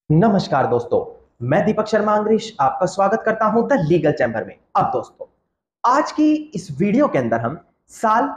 नमस्कार दोस्तों। मैं दीपक शर्मा अंग्रेश आपका स्वागत करता हूं द लीगल चैम्बर में। अब दोस्तों, आज की इस वीडियो के अंदर हम साल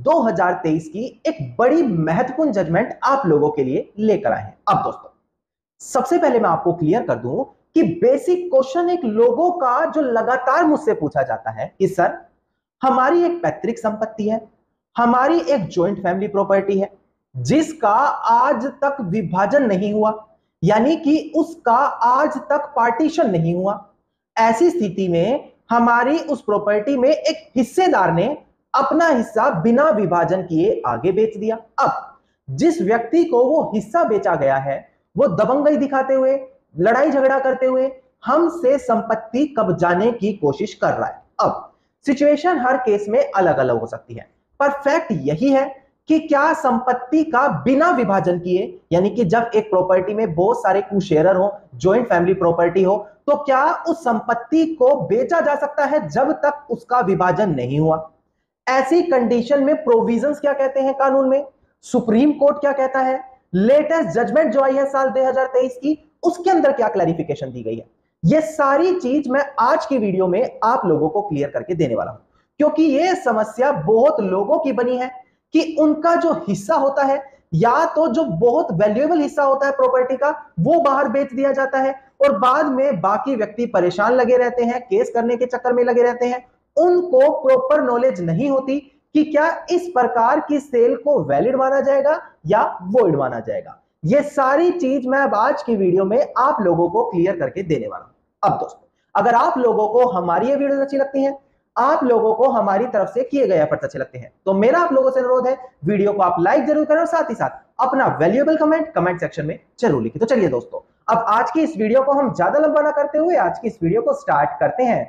2023 की एक बड़ी महत्वपूर्ण जजमेंट आप लोगों के लिए लेकर आए हैं। अब दोस्तों, सबसे पहले मैं आपको क्लियर कर दूं कि बेसिक क्वेश्चन एक लोगों का जो लगातार मुझसे पूछा जाता है कि सर, हमारी एक पैतृक संपत्ति है, हमारी एक जॉइंट फैमिली प्रॉपर्टी है जिसका आज तक विभाजन नहीं हुआ, यानी कि उसका आज तक पार्टीशन नहीं हुआ। ऐसी स्थिति में हमारी उस प्रॉपर्टी में एक हिस्सेदार ने अपना हिस्सा बिना विभाजन किए आगे बेच दिया। अब जिस व्यक्ति को वो हिस्सा बेचा गया है, वो दबंगई दिखाते हुए, लड़ाई झगड़ा करते हुए हमसे संपत्ति कब्जाने की कोशिश कर रहा है। अब सिचुएशन हर केस में अलग अलग हो सकती है, पर फैक्ट यही है कि क्या संपत्ति का बिना विभाजन किए, यानी कि जब एक प्रॉपर्टी में बहुत सारे को शेयरर हो, जॉइंट फैमिली प्रॉपर्टी हो, तो क्या उस संपत्ति को बेचा जा सकता है जब तक उसका विभाजन नहीं हुआ? ऐसी कंडीशन में प्रोविजंस क्या कहते हैं कानून में, सुप्रीम कोर्ट क्या कहता है, लेटेस्ट जजमेंट जो आई है साल 2023 की, उसके अंदर क्या क्लैरिफिकेशन दी गई है, ये सारी चीज मैं आज की वीडियो में आप लोगों को क्लियर करके देने वाला हूं। क्योंकि ये समस्या बहुत लोगों की बनी है कि उनका जो हिस्सा होता है, या तो जो बहुत वैल्यूएबल हिस्सा होता है प्रॉपर्टी का, वो बाहर बेच दिया जाता है और बाद में बाकी व्यक्ति परेशान लगे रहते हैं, केस करने के चक्कर में लगे रहते हैं। उनको प्रॉपर नॉलेज नहीं होती कि क्या इस प्रकार की सेल को वैलिड माना जाएगा या वॉइड माना जाएगा। ये सारी चीज मैं अब आज की वीडियो में आप लोगों को क्लियर करके देने वाला हूं। अब दोस्तों, अगर आप लोगों को हमारी ये वीडियो अच्छी लगती है, आप लोगों को हमारी तरफ से किए गए एफर्ट्स अच्छे लगते हैं, तो मेरा आप लोगों से अनुरोध है, वीडियो को आप लाइक जरूर करें और साथ ही साथ अपना वैल्यूएबल कमेंट सेक्शन में जरूर लिखें। तो चलिए दोस्तों, अब आज की इस वीडियो को हम ज्यादा लंबा ना करते हुए आज की इस वीडियो को स्टार्ट करते हैं।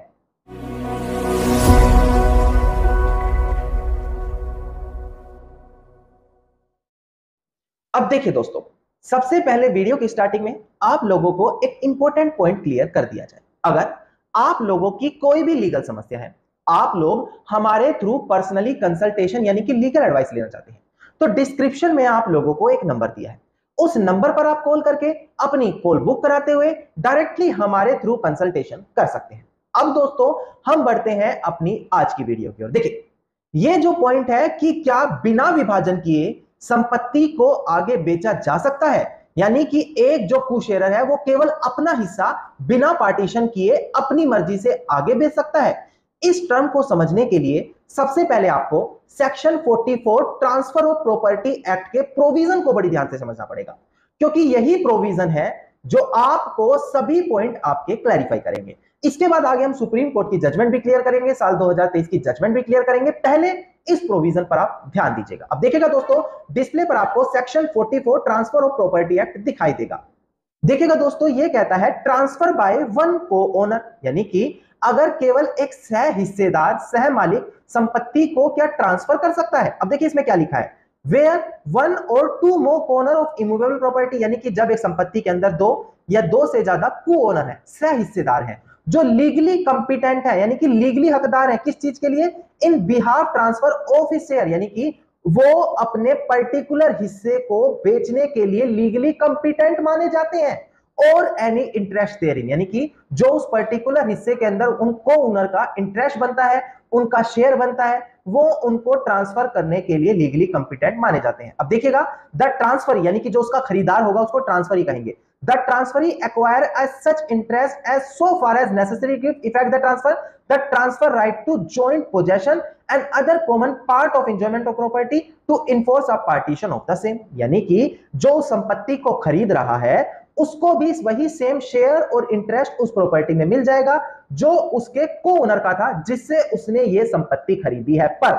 अब देखिए दोस्तों, सबसे पहले वीडियो की स्टार्टिंग में आप लोगों को एक इंपॉर्टेंट पॉइंट क्लियर कर दिया जाए। अगर आप लोगों की कोई भी लीगल समस्या है, आप लोग हमारे थ्रू पर्सनली कंसल्टेशन यानी कि लीगल एडवाइस लेना चाहते हैं, तो डिस्क्रिप्शन में आप लोगों को एक नंबर दिया है, उस नंबर पर आप कॉल करके अपनी कॉल बुक कराते हुए डायरेक्टली हमारे थ्रू कंसल्टेशन कर सकते हैं। अब दोस्तों, हम बढ़ते हैं अपनी आज की वीडियो की ओर। देखिए, ये जो पॉइंट है कि क्या बिना विभाजन किए संपत्ति को आगे बेचा जा सकता है, यानी कि एक जो कुशेयर है वो केवल अपना हिस्सा बिना पार्टीशन किए अपनी मर्जी से आगे बेच सकता है। इस टर्म को समझने के लिए सबसे पहले आपको section 44 transfer of property act के प्रोविजन को बड़ी ध्यान से समझना पड़ेगा, क्योंकि यही प्रोविजन है जो आपको सभी पॉइंट आपके क्लैरिफाई करेंगे। इसके बाद आगे हम सुप्रीम कोर्ट की जजमेंट भी क्लियर करेंगे, साल 2023 की जजमेंट भी क्लियर करेंगे। पहले इस प्रोविजन पर आप ध्यान दीजिएगा। अब देखिएगा दोस्तों, डिस्प्ले पर आपको section 44 transfer of property act दिखाई देगा। देखिएगा दोस्तों, ये कहता है transfer by one co owner, यानी कि अगर केवल एक सह हिस्सेदार सह मालिक संपत्ति को क्या ट्रांसफर कर सकता है। अब देखिए इसमें क्या लिखा है, वेयर वन और two more owner of immovable property, यानी कि जब एक संपत्ति के अंदर दो या दो से ज्यादा को ओनर है, सह हिस्सेदार है, जो लीगली कंपिटेंट है, यानी कि लीगली हकदार है किस चीज के लिए, in behalf transfer of his share, यानी कि वो अपने पर्टिकुलर हिस्से को बेचने के लिए लीगली कंपिटेंट माने जाते हैं, और एनी इंटरेस्ट देयरिंग, यानी कि जो उस पर्टिकुलर हिस्से के अंदर उनको ओनर का इंटरेस्ट बनता है, उनका शेयर बनता है, वो उनको ट्रांसफर करने के लिए लीगली कंपिटेंट माने जाते हैं। अब देखिएगा, द ट्रांसफर, यानी कि जो उसका खरीदार होगा उसको ट्रांसफरी कहेंगे। The transferee acquire as such interest as so far as necessary to effect the transfer right to joint possession and other common part of enjoyment of property to enforce a partition of the same, यानी कि जो संपत्ति को खरीद रहा है उसको भी वही सेम शेयर और इंटरेस्ट उस प्रॉपर्टी में मिल जाएगा जो उसके को ओनर का था, जिससे उसने ये संपत्ति खरीदी है। पर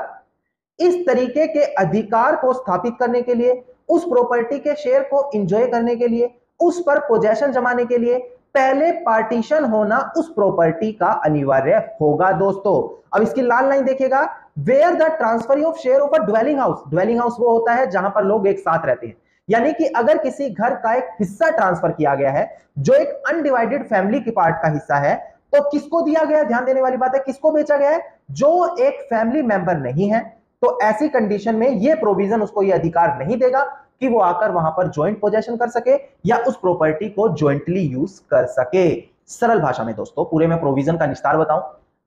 इस तरीके के अधिकार को स्थापित करने के लिए, उस प्रॉपर्टी के शेयर को एंजॉय करने के लिए, उस पर पोजेशन जमाने के लिए पहले पार्टीशन होना उस प्रॉपर्टी का अनिवार्य होगा। दोस्तों, अब इसकी लाल लाइन देखिएगा, where the transfer of share of a dwelling house, dwelling house वो होता है जहां पर लोग एक साथ रहते हैं, यानी कि अगर किसी घर का एक हिस्सा ट्रांसफर किया गया है जो एक अनडिवाइडेड फैमिली की पार्ट का हिस्सा है, तो किसको दिया गया, ध्यान देने वाली बात है, किसको बेचा गया है, जो एक फैमिली मेंबर नहीं है। तो ऐसी कंडीशन में यह प्रोविजन उसको यह अधिकार नहीं देगा कि वो आकर वहां पर ज्वाइंट पोजेशन कर सके या उस प्रॉपर्टी को ज्वाइंटली यूज कर सके। सरल भाषा में दोस्तों पूरे में प्रोविजन का निस्तार बताऊं,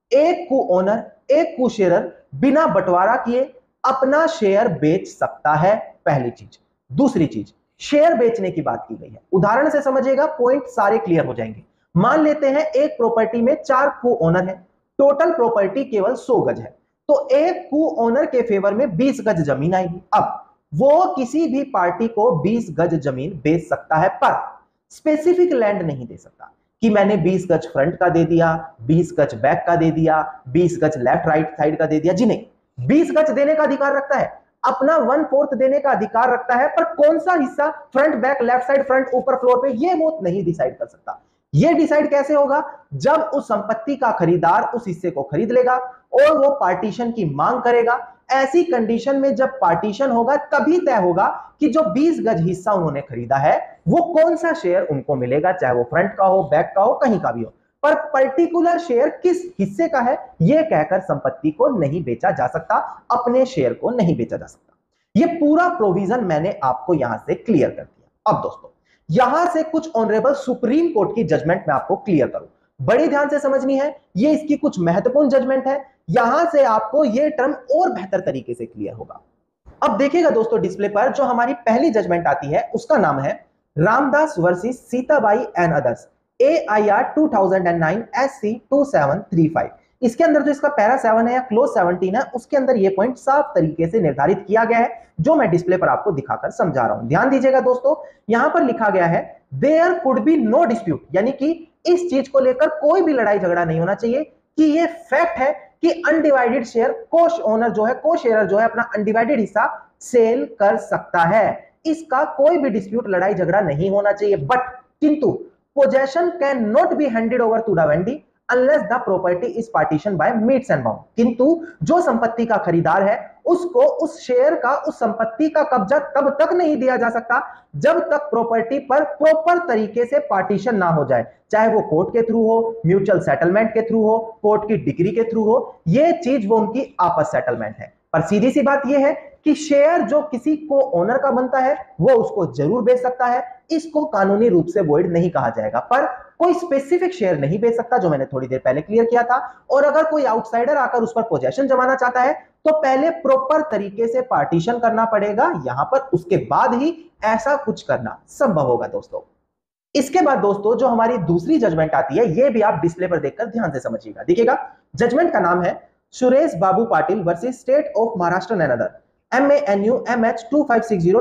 एक को ओनर, एक को शेयरर बिना बंटवारा किए अपना शेयर बेच सकता है, पहली चीज। दूसरी चीज, शेयर बेचने की बात की गई है, उदाहरण से समझिएगा, पॉइंट सारे क्लियर हो जाएंगे। मान लेते हैं एक प्रॉपर्टी में 4 को ओनर है, टोटल प्रॉपर्टी केवल 100 गज है, तो एक को ओनर के फेवर में 20 गज जमीन आएगी। अब वो किसी भी पार्टी को 20 गज जमीन बेच सकता है, पर स्पेसिफिक लैंड नहीं दे सकता कि मैंने 20 गज फ्रंट का दे दिया, 20 गज बैक का दे दिया, 20 गज लेफ्ट राइट साइड का दे दिया। जी नहीं, 20 गज देने का अधिकार रखता है, अपना 1/4 देने का अधिकार रखता है, पर कौन सा हिस्सा front back left side front ऊपर फ्लोर पे, ये वो नहीं डिसाइड कर सकता। ये डिसाइड कैसे होगा, जब उस संपत्ति का खरीदार उस हिस्से को खरीद लेगा और वो पार्टीशन की मांग करेगा। ऐसी कंडीशन में जब पार्टीशन होगा तभी तय होगा कि जो 20 गज हिस्सा उन्होंने खरीदा है वो कौन सा शेयर उनको मिलेगा, चाहे वो फ्रंट का हो, बैक का हो, कहीं का भी हो, पर पर्टिकुलर शेयर किस हिस्से का है यह कहकर संपत्ति को नहीं बेचा जा सकता, अपने शेयर को नहीं बेचा जा सकता। यह पूरा प्रोविजन मैंने आपको यहां से क्लियर कर दिया। अब दोस्तों यहां से कुछ ऑनरेबल सुप्रीम कोर्ट की जजमेंट मैं आपको क्लियर करूं, बड़ी ध्यान से समझनी है, ये इसकी कुछ महत्वपूर्ण जजमेंट है, यहां से आपको ये टर्म और बेहतर तरीके से क्लियर होगा। अब देखिएगा दोस्तों डिस्प्ले पर जो हमारी पहली जजमेंट आती है उसका नाम है Ramdas versus Sitabai and others, AIR 2009 SC 2735। इसके अंदर जो इसका पैरा 7 है या क्लोज 17 है उसके अंदर ये पॉइंट साफ तरीके से निर्धारित किया गया है, जो मैं डिस्प्ले पर आपको दिखाकर समझा रहा हूं। ध्यान दीजिएगा दोस्तों, यहां पर लिखा गया है there could be no dispute, यानी कि इस चीज को लेकर कोई भी लड़ाई झगड़ा नहीं होना चाहिए कि ये फैक्ट है कि अनडिवाइडेड शेयर कोश ओनर जो है, को शेयरर जो है अपना अनडिवाइडेड हिस्सा सेल कर सकता है, इसका कोई भी डिस्प्यूट लड़ाई झगड़ा नहीं होना चाहिए। बट किंतु possession can not be handed over to the vendee unless the property is partition by metes and bound, किंतु जो संपत्ति का खरीदार है उसको उस शेयर का, उस संपत्ति का कब्जा तब तक नहीं दिया जा सकता जब तक प्रॉपर्टी पर प्रॉपर तरीके से पार्टीशन ना हो जाए, चाहे वो कोर्ट के थ्रू हो, म्यूचुअल सेटलमेंट के थ्रू हो, कोर्ट की डिग्री के थ्रू हो, ये चीज वो उनकी आपस सेटलमेंट है। पर सीधी सी बात यह है कि शेयर जो किसी को ओनर का बनता है वो उसको जरूर बेच सकता है, इसको कानूनी रूप से वॉइड नहीं कहा जाएगा, पर कोई स्पेसिफिक शेयर नहीं बेच सकता, जो मैंने थोड़ी देर पहले क्लियर किया था। और अगर कोई आउटसाइडर आकर उस पर पोजेशन जमाना चाहता है तो पहले प्रॉपर तरीके से पार्टीशन करना पड़ेगा यहां पर, उसके बाद ही ऐसा कुछ करना संभव होगा दोस्तों। इसके बाद दोस्तों जो हमारी दूसरी जजमेंट आती है, ये भी आप डिस्प्ले पर देखकर ध्यान से समझिएगा। देखिएगा जजमेंट का नाम है Suresh Babu Patil versus state of Maharashtra and other, MANU MH 2560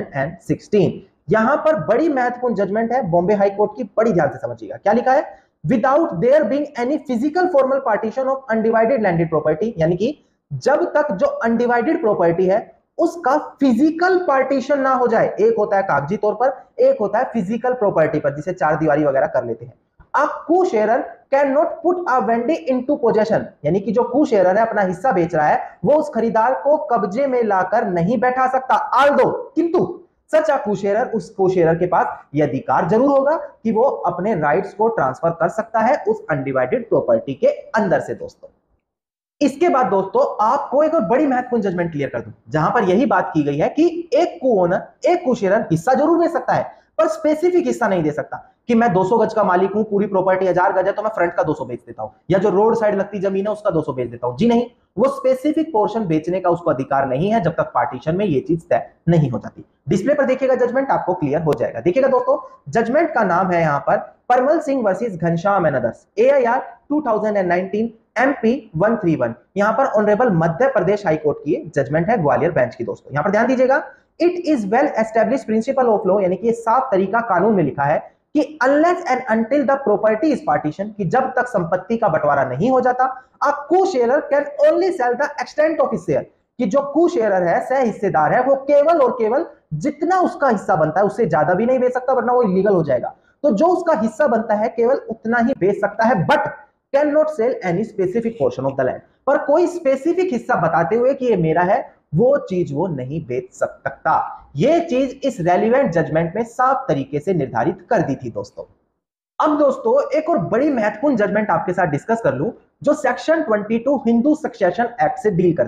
2016। यहां पर बड़ी महत्वपूर्ण जजमेंट है बॉम्बे हाई कोर्ट की, बड़ी ध्यान से समझिएगा। क्या लिखा है, without there being any physical formal partition of undivided landed property, यानी कि जब तक जो अनडिवाइडेड प्रॉपर्टी है उसका फिजिकल पार्टीशन ना हो जाए, एक होता है कागजी तौर पर, एक होता है फिजिकल प्रॉपर्टी पर जिसे चार दीवारी वगैरह कर लेते हैं। A co-sharer cannot put a vendee into possession, यानी कि जो को शेयरर है अपना हिस्सा बेच रहा है वो उस खरीदार को कब्जे में लाकर नहीं बैठा सकता, आल्दो किंतु सच को शेयरर, उस को शेयरर के पास यह अधिकार जरूर होगा कि वो अपने राइट्स को ट्रांसफर कर सकता है उस अनडिवाइडेड प्रॉपर्टी के अंदर से दोस्तों। इसके बाद दोस्तों आपको एक और बड़ी महत्वपूर्ण जजमेंट क्लियर कर दूं, जहां पर यही बात की गई है कि एक को ओनर, एक को शेयरर हिस्सा जरूर दे सकता है पर स्पेसिफिक हिस्सा नहीं दे सकता कि मैं 200 गज का मालिक हूं, पूरी प्रॉपर्टी 1000 गज है तो मैं फ्रंट का 200 बेच देता हूं, या जो रोड साइड लगती जमीन है उसका 200 बेच देता हूं। जी नहीं, वो स्पेसिफिक पोर्शन बेचने का उसको अधिकार नहीं है जब तक पार्टीशन में ये चीज तय नहीं हो जाती। डिस्प्ले पर देखिएगा जजमेंट, आपको क्लियर हो जाएगा। देखिएगा दोस्तों जजमेंट का नाम है यहां पर Parmal Singh versus Ghanshyam and others, AIR 2019 MP 131। यहां पर honourable Madhya Pradesh High Court की जजमेंट है, ग्वालियर बेंच की दोस्तों। यहां पर ध्यान दीजिएगा, it is well establish principle of law, यानी कि साफ तरीका कानून में लिखा है कि unless and until the property is partition, कि जब तक संपत्ति का बंटवारा नहीं हो जाता, a co sharer can only sell the extent of his share, कि जो को शेयरर है, सह हिस्सेदार है, वो केवल और केवल जितना उसका हिस्सा बनता है उससे ज्यादा भी नहीं बेच सकता वरना वो इलीगल हो जाएगा। तो जो उसका हिस्सा बनता है केवल उतना ही बेच सकता है, but can not sell any specific portion of the land, पर कोई स्पेसिफिक हिस्सा बताते हुए कि ये मेरा है वो चीज वो नहीं बेच सकता। ये चीज इस रेलिवेंट जजमेंट में साफ तरीके से निर्धारित कर दी थी दोस्तों। अब दोस्तों एक और बड़ी महत्वपूर्ण जजमेंट आपके साथ डिस्कस कर लूं जो सेक्शन 22 हिंदू सक्सेशन एक्ट से डील करती है।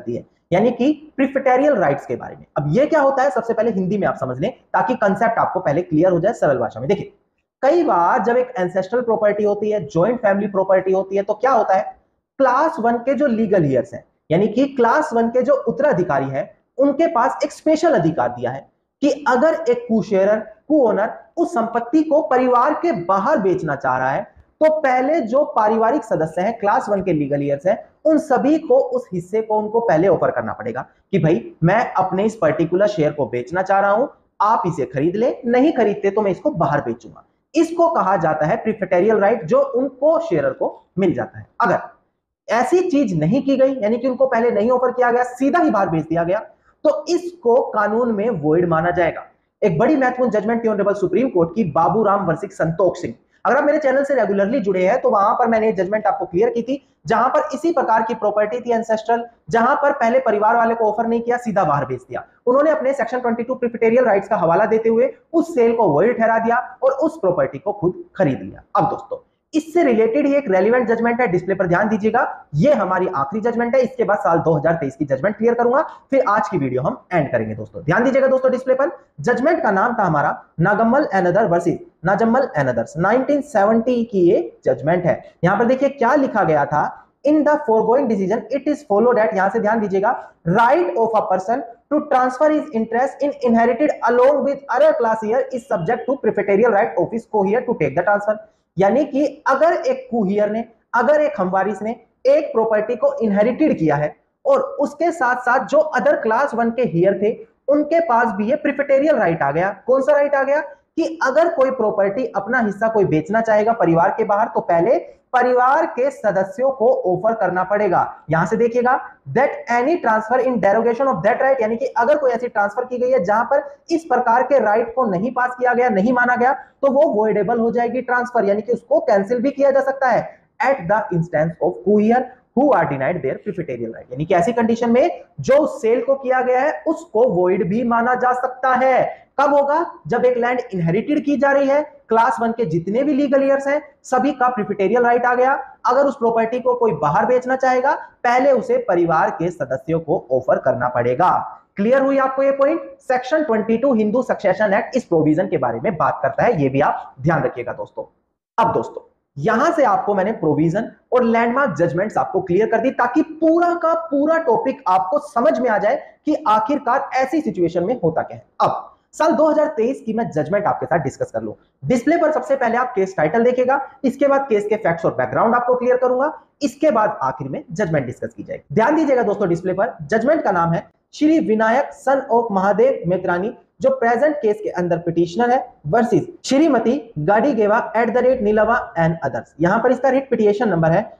यानी कि प्रिफेटेरियल राइट्स के बारे में। अब ये क्या होता है, सबसे पहले हिंदी में आप समझ लें ताकि कंसेप्ट आपको पहले क्लियर हो जाए सरल भाषा में। देखिए, कई बार जब एक एंसेस्ट्रल प्रॉपर्टी होती है, जॉइंट फैमिली प्रॉपर्टी होती है, तो क्या होता है, क्लास 1 के जो लीगल ईयर्स हैं, यानी कि क्लास 1 के जो उत्तराधिकारी हैं, उनके पास एक स्पेशल अधिकार दिया है कि अगर एक कू-शेयरर, कू-ओनर उस संपत्ति को परिवार के बाहर बेचना चाह रहा है, तो पहले जो पारिवारिक सदस्य हैं, क्लास 1 के लीगल ईयर्स हैं, उन सभी को उस हिस्से को उनको पहले ऑफर करना पड़ेगा कि भाई मैं अपने इस पर्टिकुलर शेयर को बेचना चाह रहा हूं, आप इसे खरीद ले, नहीं खरीदते तो मैं इसको बाहर बेचूंगा। इसको कहा जाता है प्रिफेटेरियल राइट, जो उनको शेयरर को मिल जाता है। अगर ऐसी चीज नहीं की गई, यानी कि उनको पहले नहीं ऑफर किया गया, सीधा ही बाहर बेच दिया गया, तो इसको कानून में वॉइड माना जाएगा। एक बड़ी महत्वपूर्ण जजमेंट थी ऑनरेबल सुप्रीम कोर्ट की, बाबूराम वर्सेस संतोख सिंह। अगर आप मेरे चैनल से रेगुलरली जुड़े हैं तो वहां पर मैंने जजमेंट आपको क्लियर की थी, जहां पर इसी प्रकार की प्रॉपर्टी थी एंसेस्ट्रल, जहां पर पहले परिवार वाले को ऑफर नहीं किया, सीधा बाहर बेच दिया। उन्होंने अपने सेक्शन 22 प्रिफेटेरियल राइट्स का हवाला देते हुए उस सेल को वॉइड ठहरा दिया और उस प्रॉपर्टी को खुद खरीद लिया। अब दोस्तों, इससे रिलेटेड ही एक रेलिवेंट जजमेंट है, डिस्प्ले पर ध्यान दीजिएगा। ये हमारी आखिरी जजमेंट है, इसके बाद साल 2023 की जजमेंट क्लियर करूंगा, फिर आज की वीडियो हम एंड करेंगे। दोस्तों ध्यान दीजिएगा, दोस्तों डिस्प्ले पर जजमेंट का नाम था हमारा Nagammal and other versus Najammal and others, 1970 की ये जजमेंट है। यहां पर देखिए क्या लिखा गया था, in the foregoing decision it is follow that, यहां से ध्यान दीजिएगा, right of a person to transfer his interest in inherited along with other class heir is subject to preferential right of his coheir to take the transfer. यानी कि अगर एक कुहियर ने, अगर एक हमवारिस ने एक प्रॉपर्टी को इनहेरिटेड किया है और उसके साथ साथ जो अदर क्लास 1 के हियर थे उनके पास भी ये प्रिफेटेरियल राइट आ गया। कौन सा राइट आ गया कि अगर कोई प्रॉपर्टी अपना हिस्सा कोई बेचना चाहेगा परिवार के बाहर, तो पहले परिवार के सदस्यों को ऑफर करना पड़ेगा। यहां से देखिएगा, that any transfer in derogation of that right, यानी कि अगर कोई ऐसी ट्रांसफर की गई है जहां पर इस प्रकार के राइट को नहीं पास किया गया, नहीं माना गया, तो वो वॉइडेबल हो जाएगी ट्रांसफर, यानी कि उसको कैंसिल भी किया जा सकता है at the instance of coheir who are denied their preferential right. यानी कि ऐसी कंडीशन में जो सेल को किया गया है उसको वॉइड भी माना जा सकता है। कब होगा, जब एक लैंड इनहेरिटेड की जा रही है, क्लास 1 के जितने भी लीगल ईयर्स हैं सभी का प्रिफेटेरियल राइट आ गया। अगर उस प्रॉपर्टी को कोई बाहर बेचना चाहेगा, पहले उसे परिवार के सदस्यों को ऑफर करना पड़ेगा। क्लियर हुई आपको ये point? Section 22 Hindu succession act इस प्रोविजन के बारे में बात करता है, ये भी आप ध्यान रखिएगा दोस्तों। अब दोस्तों यहां से आपको मैंने प्रोविजन और लैंडमार्क जजमेंट्स आपको क्लियर कर दी ताकि पूरा का पूरा टॉपिक आपको समझ में आ जाए कि आखिरकार ऐसी सिचुएशन में होता क्या है। अब साल 2023 की मैं जजमेंट आपके साथ डिस्कस कर लूं। डिस्प्ले पर सबसे पहले आप केस टाइटल देखिएगा, इसके बाद केस के फैक्ट्स और बैकग्राउंड आपको क्लियर करूंगा, इसके बाद आखिर में जजमेंट डिस्कस की जाएगी। ध्यान दीजिएगा दोस्तों, डिस्प्ले पर जजमेंट का नाम है श्री विनायक सन ऑफ महादेव मेत्रानी, जो प्रेजेंट केस के अंदर पिटिशनर है, versus Shrimati Gadigeva @ Nilava and others. यहां पर इसका रिट पिटिशन नंबर है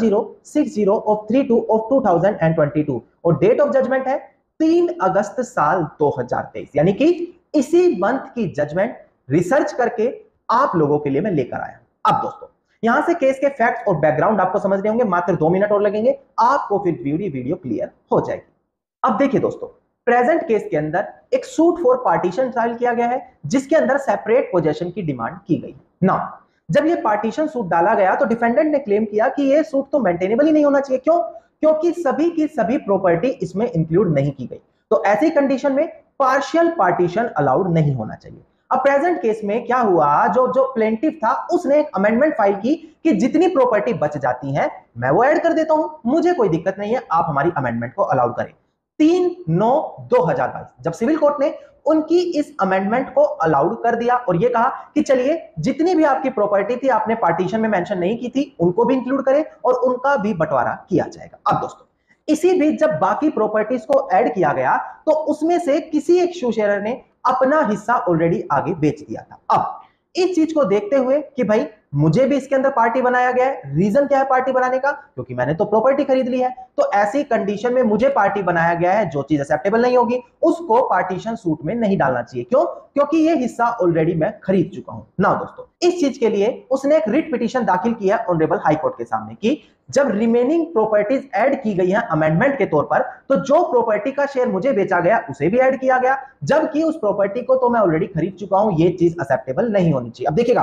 1060 ऑफ 32 ऑफ 2022 और डेट ऑफ जजमेंट है 3 अगस्त साल 2023, यानी कि इसी मंथ की जजमेंट रिसर्च करके आप लोगों के लिए मैं लेकर आया। अब दोस्तों यहां से केस के फैक्ट्स और बैकग्राउंड आपको समझने होंगे, मात्र 2 मिनट और लगेंगे, आपको फिर वीडियो क्लियर हो जाएगी। अब देखिए दोस्तों, प्रेजेंट केस के अंदर एक सूट फॉर पार्टीशन फाइल किया गया है जिसके अंदर सेपरेट पोजेशन की डिमांड की गई। नाउ जब ये पार्टीशन सूट डाला गया तो डिफेंडेंट ने क्लेम किया कि ये सूट तो मेंटेनेबल ही नहीं होना चाहिए। क्यों? क्योंकि सभी की सभी प्रॉपर्टी इसमें इंक्लूड नहीं की गई, तो ऐसी कंडीशन में पार्शियल पार्टीशन अलाउड नहीं होना चाहिए। अब प्रेजेंट केस में क्या हुआ, जो प्लेंटिफ था उसने एक अमेंडमेंट फाइल की कि जितनी प्रॉपर्टी बच जाती है मैं वो ऐड कर देता हूं, मुझे कोई दिक्कत नहीं है, आप हमारी अमेंडमेंट को अलाउड करें। 3/9/2022 जब सिविल कोर्ट ने उनकी इस अमेंडमेंट को अलाउड कर दिया और ये कहा कि चलिए जितनी भी आपकी प्रॉपर्टी थी आपने पार्टीशन में मेंशन नहीं की थी उनको भी इंक्लूड करें और उनका भी बंटवारा किया जाएगा। अब दोस्तों इसी बीच जब बाकी प्रॉपर्टीज को ऐड किया गया तो उसमें से किसी एक शेयरर ने अपना हिस्सा ऑलरेडी आगे बेच दिया था। अब इस चीज को देखते हुए कि भाई मुझे भी इसके अंदर पार्टी बनाया गया है, रीजन क्या है पार्टी बनाने का, क्योंकि मैंने तो प्रॉपर्टी खरीद ली है, तो ऐसी कंडीशन में मुझे पार्टी बनाया गया है, जो चीज एक्सेप्टेबल नहीं होगी उसको पार्टीशन सूट में नहीं डालना चाहिए। क्यों? क्योंकि ये हिस्सा ऑलरेडी मैं खरीद चुका हूं ना। दोस्तों इस चीज के लिए उसने एक रिट पिटीशन दाखिल किया ऑनरेबल हाई कोर्ट के सामने कि जब रिमेनिंग प्रॉपर्टीज ऐड की गई हैं अमेंडमेंट के तौर पर, तो जो प्रॉपर्टी का शेयर मुझे बेचा गया उसे भी ऐड किया गया, जबकि उस प्रॉपर्टी को तो मैं ऑलरेडी खरीद चुका हूं, ये चीज एक्सेप्टेबल नहीं होनी चाहिए। अब देखिएगा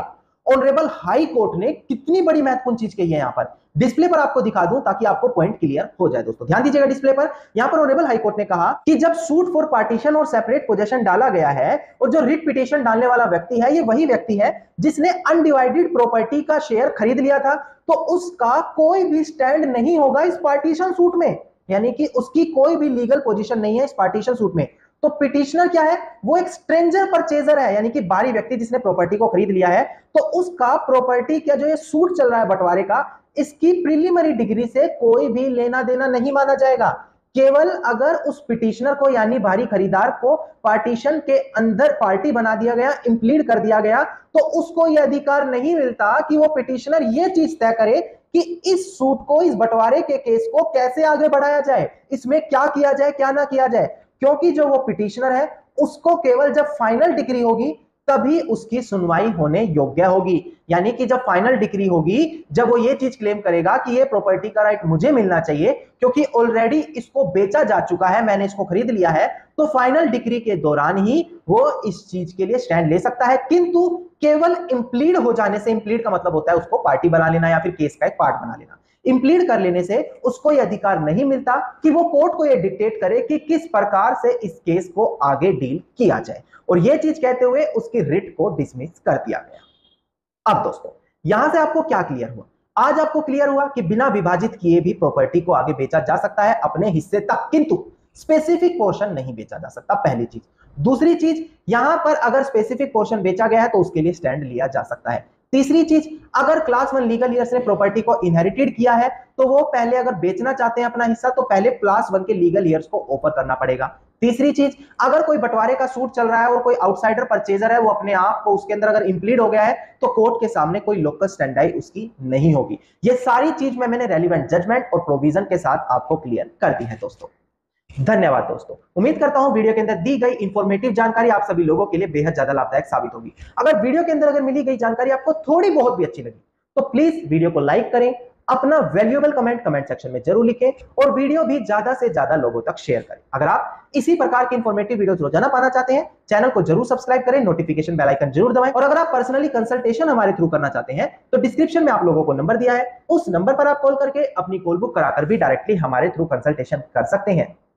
ऑनरेबल हाई कोर्ट ने कितनी बड़ी महत्वपूर्ण चीज कही है। यहां पर डिस्प्ले पर आपको दिखा दूं ताकि आपको पॉइंट क्लियर हो जाए। दोस्तों ध्यान दीजिएगा डिस्प्ले पर। यहां पर ऑनरेबल हाई कोर्ट ने कहा कि जब सूट फॉर पार्टीशन और सेपरेट पोजेशन डाला गया है और जो रिट पिटीशन डालने वाला व्यक्ति है ये वही व्यक्ति है जिसने अनडिवाइडेड प्रॉपर्टी का शेयर खरीद लिया था, तो उसका कोई भी स्टैंड नहीं होगा इस पार्टीशन सूट में, यानी कि उसकी कोई भी लीगल पोजीशन नहीं है इस पार्टीशन सूट में। तो पिटिशनर क्या है, वो एक स्ट्रेंजर परचेजर है, यानी कि बाहरी व्यक्ति जिसने प्रॉपर्टी को खरीद लिया है, तो उसका प्रॉपर्टी का जो ये सूट चल रहा है बंटवारे का, इसकी प्रीलिमिनरी डिग्री से कोई भी लेना देना नहीं माना जाएगा। केवल अगर उस पिटिशनर को यानी बाहरी खरीदार को पार्टीशन के अंदर पार्टी बना दिया गया, इंप्लीड कर दिया गया, तो उसको यह अधिकार नहीं मिलता कि वो पिटिशनर यह चीज तय करे कि इस सूट को, इस बंटवारे के केस को कैसे आगे बढ़ाया जाए, इसमें क्या किया जाए क्या ना किया जाए, क्योंकि जो वो पिटिशनर है उसको केवल जब फाइनल डिग्री होगी तभी उसकी सुनवाई होने योग्य होगी। यानी कि जब फाइनल डिग्री होगी, जब वो ये चीज क्लेम करेगा कि ये प्रॉपर्टी का राइट मुझे मिलना चाहिए क्योंकि ऑलरेडी इसको बेचा जा चुका है, मैंने इसको खरीद लिया है, तो फाइनल डिग्री के दौरान ही वो इस चीज के लिए स्टैंड ले सकता है। किंतु केवल इंप्लीड हो जाने से, इंप्लीड का मतलब होता है उसको पार्टी बना लेना या फिर केस का एक पार्ट बना लेना, इंप्लीड कर लेने से उसको यह अधिकार नहीं मिलता कि वो कोर्ट को यह डिक्टेट करे कि किस प्रकार से इस केस को आगे डील किया जाए, और यह चीज कहते हुए उसकी रिट को डिसमिस कर दिया गया। अब दोस्तों यहां से आपको क्या क्लियर हुआ? आज आपको क्लियर हुआ कि बिना विभाजित किए भी प्रॉपर्टी को आगे बेचा जा सकता है अपने हिस्से तक, किंतु स्पेसिफिक पोर्शन नहीं बेचा जा सकता, पहली चीज। दूसरी चीज, यहां पर अगर स्पेसिफिक पोर्शन बेचा गया है तो उसके लिए स्टैंड लिया जा सकता है। तीसरी चीज, अगर क्लास 1 लीगल ईयर्स ने प्रॉपर्टी को इनहेरिटेड किया है तो वो पहले अगर बेचना चाहते हैं अपना हिस्सा तो पहले क्लास 1 के लीगल ईयर्स को ऑफर करना पड़ेगा। तीसरी चीज, अगर कोई बंटवारे का सूट चल रहा है और कोई आउटसाइडर परचेजर है, वो अपने आप को उसके अंदर अगर इंप्लीड हो गया है तो कोर्ट के सामने कोई लोकल स्टैंडाई उसकी नहीं होगी। ये सारी चीज मैंने रेलिवेंट जजमेंट और प्रोविजन के साथ आपको क्लियर कर दी है। दोस्तों धन्यवाद। दोस्तों उम्मीद करता हूं वीडियो के अंदर दी गई इंफॉर्मेटिव जानकारी आप सभी लोगों के लिए बेहद ज्यादा लाभदायक साबित होगी। अगर वीडियो के अंदर मिली गई जानकारी आपको थोड़ी बहुत भी अच्छी लगी तो प्लीज वीडियो को लाइक करें, अपना वैल्यूएबल कमेंट सेक्शन में जरूर लिखें और वीडियो भी ज्यादा से ज्यादा लोगों तक शेयर करें। अगर आप इसी प्रकार की इंफॉर्मेटिव वीडियोस रोजाना पाना चाहते हैं, चैनल को जरूर सब्सक्राइब करें, नोटिफिकेशन बेल आइकन जरूर दबाएं, और अगर आप पर्सनली कंसल्टेशन हमारे थ्रू करना चाहते हैं तो डिस्क्रिप्शन में आप लोगों को नंबर दिया है, उस नंबर पर आप कॉल करके अपनी कॉल बुक कराकर भी डायरेक्टली हमारे थ्रू कंसल्टेशन कर सकते हैं।